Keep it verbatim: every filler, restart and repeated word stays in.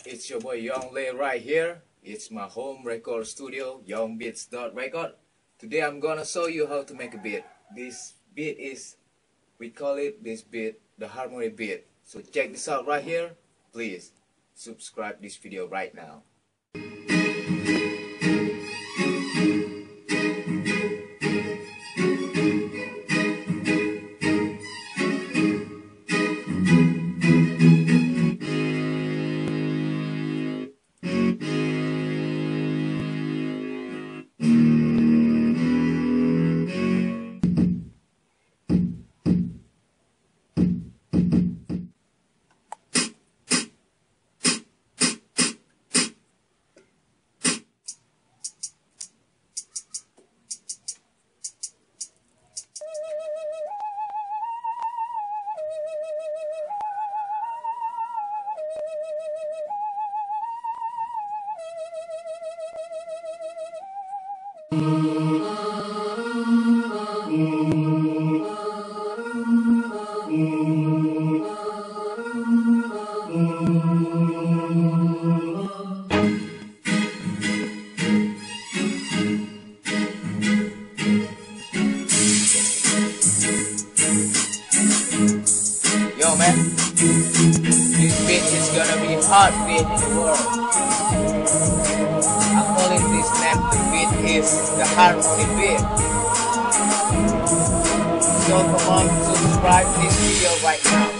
It's your boy Young Lay right here. It's my home record studio, young beats dot record. Today I'm gonna show you how to make a beat. This beat is, we call it this beat, the harmony beat. So check this out right here. Please subscribe this video right now. Yo man, this beat is gonna be hard beat in the world. I'm calling this name, the beat is the harmony beat. So come on, subscribe this video right now.